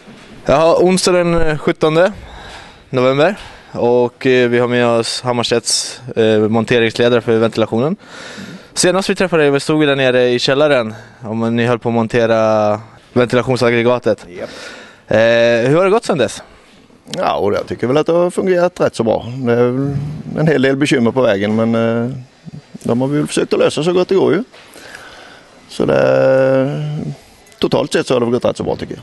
Ja, onsdag den 17 november och vi har med oss Hammarstedts monteringsledare för ventilationen. Senast vi träffade dig stod vi där nere i källaren om ni höll på att montera ventilationsaggregatet. Yep. Hur har det gått sedan dess? Ja, och jag tycker väl att det har fungerat rätt så bra. Det är väl en hel del bekymmer på vägen, men de har vi väl försökt att lösa så gott det går ju. Så totalt sett så har det gått rätt så bra tycker jag.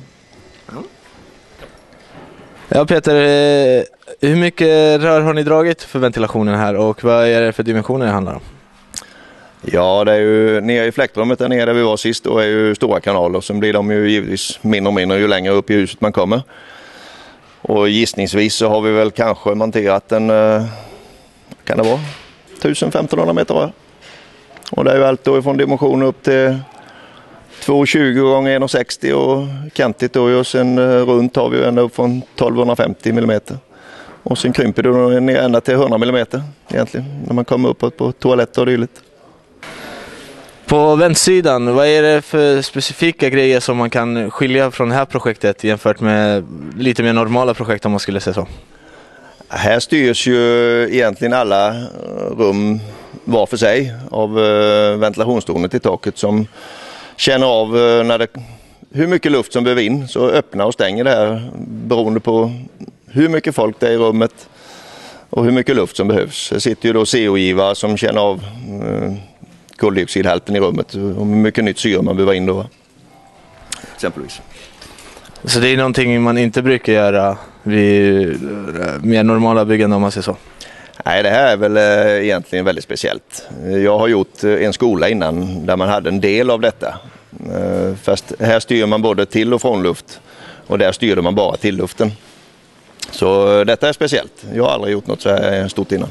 Ja Peter, hur mycket rör har ni dragit för ventilationen här och vad är det för dimensioner det handlar om? Ja, det är ju nere i fläktrummet där nere där vi var sist och är ju stora kanaler. Sen blir de ju givetvis mindre och mindre ju längre upp i huset man kommer. Och gissningsvis så har vi väl kanske monterat en, kan det vara, 1500 meter rör. Och det är ju allt då från dimensioner upp till 2,20 gånger 1,60 och kantigt då och sen runt har vi ju ända upp från 1250 mm. Och sen krymper det då ner ända till 100 mm egentligen när man kommer upp på toaletter och dylikt. På väntsidan, vad är det för specifika grejer som man kan skilja från det här projektet jämfört med lite mer normala projekt om man skulle säga så? Här styrs ju egentligen alla rum var för sig av ventilationstornet i taket som känner av hur mycket luft som behöver in, så öppnar och stänger det här beroende på hur mycket folk det är i rummet och hur mycket luft som behövs. Det sitter ju då CO-givare som känner av koldioxidhalten i rummet och hur mycket nytt syre man behöver in då. Exempelvis. Så det är någonting man inte brukar göra vid mer normala byggande om man säger så? Nej, det här är väl egentligen väldigt speciellt. Jag har gjort en skola innan där man hade en del av detta. Fast här styr man både till och från luft och där styrde man bara till luften. Så detta är speciellt. Jag har aldrig gjort något så här stort innan.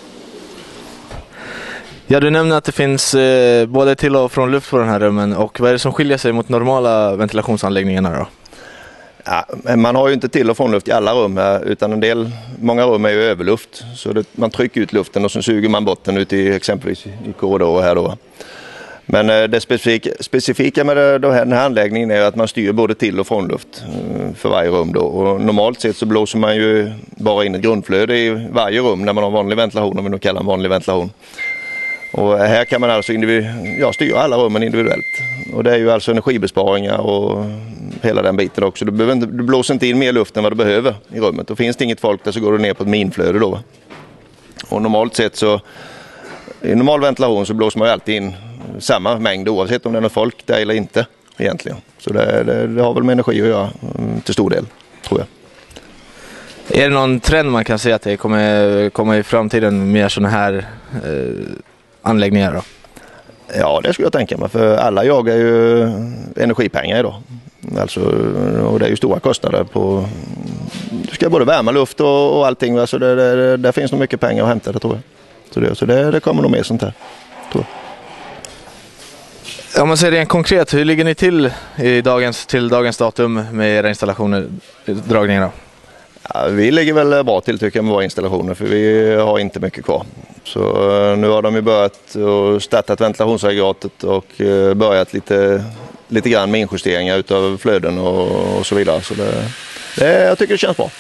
Ja, du nämnde att det finns både till och från luft på den här rummen. Och vad är det som skiljer sig mot normala ventilationsanläggningarna då? Ja, man har ju inte till och från luft i alla rum här, utan många rum är ju överluft. Så man trycker ut luften och så suger man bort den ut i exempelvis i korridorer här då. Men det specifika med den här anläggningen är att man styr både till och från luft för varje rum då. Och normalt sett så blåser man ju bara in ett grundflöde i varje rum när man har vanlig ventilation, om vi nu kallar en vanlig ventilation. Och här kan man alltså styra alla rummen individuellt. Och det är ju alltså energibesparingar och hela den biten också. Du blåser inte in mer luft än vad du behöver i rummet. Och finns det inget folk där så går du ner på ett minflöde då. Och normalt sett så i normal ventilation så blåser man ju alltid in samma mängd oavsett om det är något folk där eller inte egentligen. Så det har väl med energi att göra till stor del, tror jag. Är det någon trend man kan säga att det kommer komma i framtiden mer sådana här anläggningar då? Ja, det skulle jag tänka mig, för alla jagar ju energipengar idag. Alltså, och det är ju stora kostnader på, du ska både värma luft och allting, alltså där finns nog mycket pengar att hämta, det tror jag. Så det kommer nog mer sånt här, tror jag. Om man säger rent konkret, hur ligger ni till dagens datum med era installationer, dragningar då? Ja, vi ligger väl bra till tycker jag med våra installationer, för vi har inte mycket kvar. Så nu har de ju börjat och startat ventilationsaggregatet och börjat lite grann med injusteringar utav flöden och så vidare. Så jag tycker det känns bra.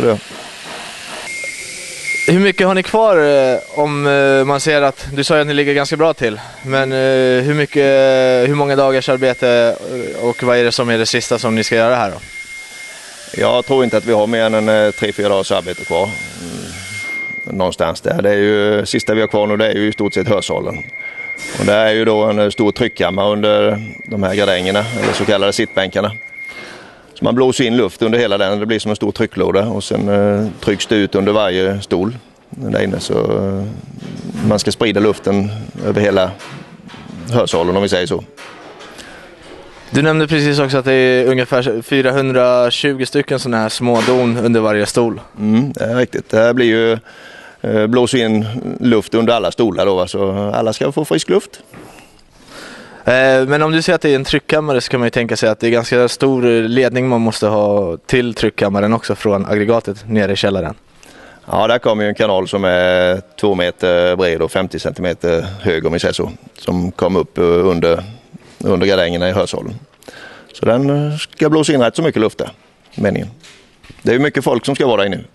Hur mycket har ni kvar om man ser att, du sa att ni ligger ganska bra till, men hur många dagars arbete och vad är det som är det sista som ni ska göra här då? Jag tror inte att vi har mer än 3-4 dagars arbete kvar. Någonstans där. Det är ju sista vi har kvar nu, det är ju i stort sett hörsalen. Och det är ju då en stor tryckkammare under de här gardängerna, eller så kallade sittbänkarna. Så man blåser in luft under hela den, det blir som en stor trycklåda och sen trycks det ut under varje stol där inne, så man ska sprida luften över hela hörsalen om vi säger så. Du nämnde precis också att det är ungefär 420 stycken sådana här små don under varje stol. Det är riktigt. Det här blir ju blåser in luft under alla stolar då, så alla ska få frisk luft. Men om du säger att det är en tryckkammare så kan man ju tänka sig att det är ganska stor ledning man måste ha till tryckkammaren också från aggregatet nere i källaren. Ja, där kommer ju en kanal som är 2 meter bred och 50 centimeter hög om vi säger så, som kommer upp under gardängerna i hörsalen. Så den ska blåsa in rätt så mycket luft där, meningen. Det är ju mycket folk som ska vara där inne.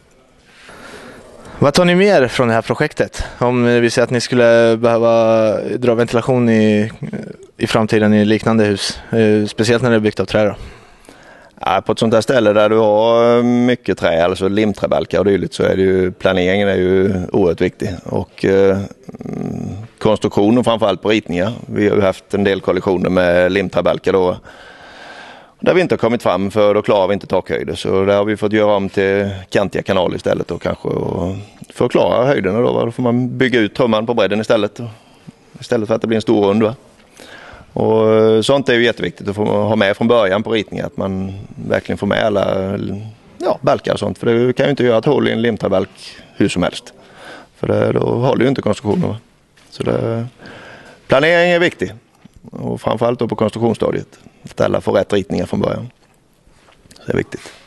Vad tar ni mer från det här projektet? Om vi säger att ni skulle behöva dra ventilation i framtiden i liknande hus, speciellt när det är byggt av trä då? Ja, på ett sånt här ställe där du har mycket trä, alltså limträbalkar och dylikt, så är det ju, planeringen är ju oerhört viktig. Och konstruktionen framförallt på ritningar. Vi har ju haft en del kollisioner med limträbalkar då, där vi inte har kommit fram, för då klarar vi inte takhöjder. Så där har vi fått göra om till kantiga kanaler istället då kanske. Och för att klara höjderna då får man bygga ut trumman på bredden istället. Istället för att det blir en stor rund. Va? Och sånt är ju jätteviktigt att få ha med från början på ritningen. Att man verkligen får med alla balkar och sånt. För det kan ju inte göra ett hål i en limträbalk hur som helst. För då håller ju inte konstruktionen. Va? Så planering är viktig. Och framförallt då på konstruktionsstadiet. Att alla får rätt ritningar från början. Så det är viktigt.